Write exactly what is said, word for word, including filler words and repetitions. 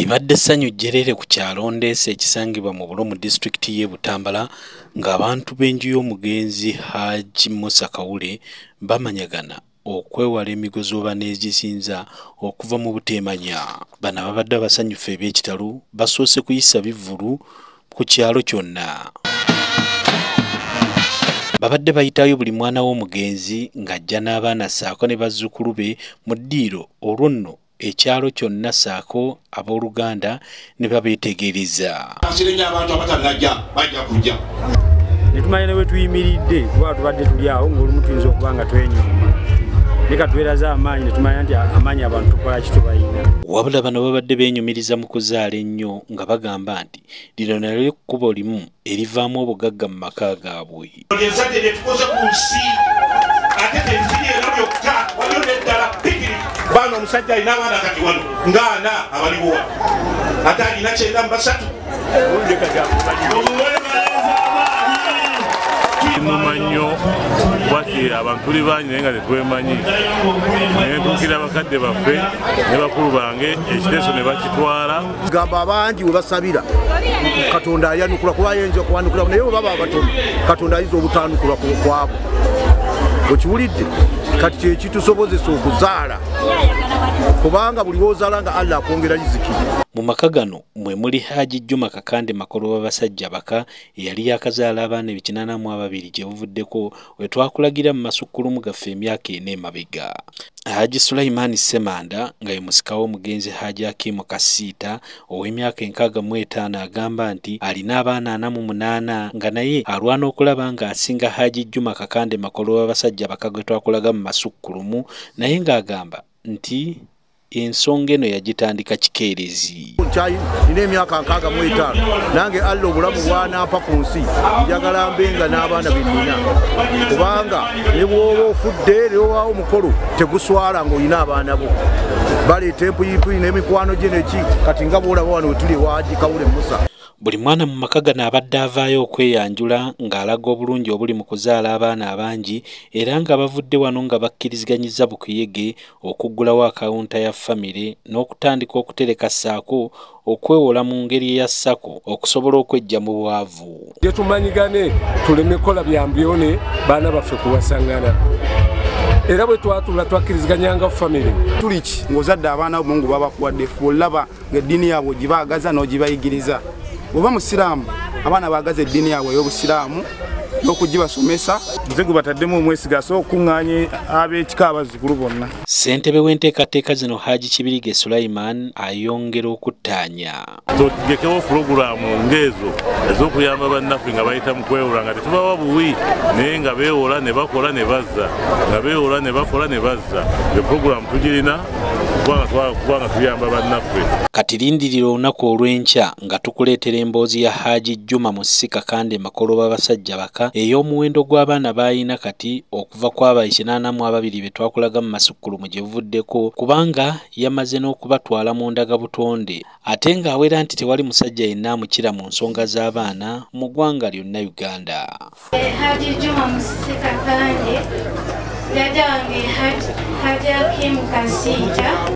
Libadde ssanyu jjerere ku kyalo Ndeese ekisangibwa mu Bulo mu disitulikiti y'e Butambala ng'abantu b'enju y'omugenzi Hajji Musa Kawule bamanyagana okwewala emigozoba n'egisinza okuva mu buteemanya. Bano ababadde abasanyufu eb'ekitalo basoose kuyisa bivvulu ku kyalo kyonna. Babadde bayitayo buli mwana w'omugenzi ng'ajja n'abaana ssaako ne bazzukulu be mu ddiiro olwo nno ekyalo kyonna ssaako abooluganda ne babeetegereza. Netumanya ne bwe tuyimiridde kuba tubadde tuli awo ng'olumu tuyinza okuba nga twenyuma. Ne katweraza amaanyi ne tumanya nti amaanyi abantu tukola ki tubalina. Wabula bano babadde beenyumiriza mu kuzaala ennyo nga bagamba nti lino nalyo kkubo limu erivaamu obugagga mu maka gaabwe. Ezzadde lye tukoze ku nsi ate teziri era byokka waliyo n'eddala pikiri. Baana omusajja alina abaana kati wano ng'ana abaliwo ate alina kyenda mu basatu. Mumanyo bati abantu tuli bangi naye nga tetwemanyi naye ntuukira bakadde baffe ne bakulu bange ekiteeso ne bakitwala gamba abangi we basabira Katonda ayanukula kuba ayinza okuwanukula naye bwe baba abatono Katonda ayinza obutaanukula kwabo. Okiwulidde kati kyekitusobozesa okuzaala kubanga buli lw'ozaala nga Allah akwongera riziki. Mu maka gano mwe muli Hajji Juma Kakande Makolo basajja baka eyali yakazaala abaana ebikinaana mu ababiri gye buvuddeko we twakulagira mu masukkulumu gaffe emyaka ena emabega. Hajji Sulaiman Semanda nga ye musika w'omugenzi Hajji Akimu Kasiita ow'emyaka enkaaga mu etaano agamba nti alina abaana ana mu munaana nga naye alwana okulaba nga asinga Hajji Juma Kakande Makolo abasajja baka gwe twakulaga mu masukkulumu naye ng'agamba nti ensonga eno yagitandika kikeerezi. Nina emyaka nkaaga mu etaano nange Allah obulamu bwanampa ku nsi njagala mbenga n'abaana be nnina kubanga ne bw'oba ofudde lewaawo omukolo teguswala ng'olina abaana bo baleeta empuyipuyi n'emikwano gye neki kati nga bw'olaba wano we tuli ewa Hajji Kawule Musa. Buli mwana mu maka gano abadde avaayo okweyanjula ng'alaga obulungi obuli mu kuzaala abaana abangi era nga bavudde wano nga bakkiriziganyiza bukuyege okuggulawo akawunta ya famire n'okutandika okutereka ssaako okwewola mu ngeri eya ssako okusobola okweggya mu bwavu. Gye tumanyigane tuleme kola byambyone baana baffe kuwasaŋŋana. Era bwe twatula twakkiriziganyanga famire tuli ki ng'ozadde abaana bo Mungu babakuwadde ffe olaba ng'eddiini yaabwe gibaagaza n'ogibayigiriza. Bw'oba musiraamu abaana baagaza eddiini yaabwe ey'obusiraamu n'okugibasomesa. nze gwe bataddemu omwesiga so okuŋŋaanye ab'ekika abazzukulu bonna. Ssentebe w'enteekateeka zino Hajji Kibirige Sulaiman ayongera okuttaanya. Tutegekewo pulogulaamu ng'ezo ez'okuyamba bannaffe nga bayita mu kwewola nga tetubawa buwi naye nga beewola ne bakola ne bazza nga beewola ne bakola ne bazza. Eyo pulogulaamu tugirina kubanga tuyamba bannaffe. Kati lindirira olunaku olw'enkya nga tukuleetera emboozi ya Hajji Juma Musa Kakande Makolo b'abasajja baka ey'omuwendo gw'abaana b'alina kati okuva ku abo ekinaana mu ababiri be twakulaga mu masukkulumu gye buvuddeko kubanga yamaze n'okubatwala mu ndagabutonde ate ng'awera nti tewali musajja yenna amukira mu nsonga z'abaana mu ggwanga lyonna Uganda. Hajji Juma Musa Kakande jjajja wange Hajji Akimu Kasiita.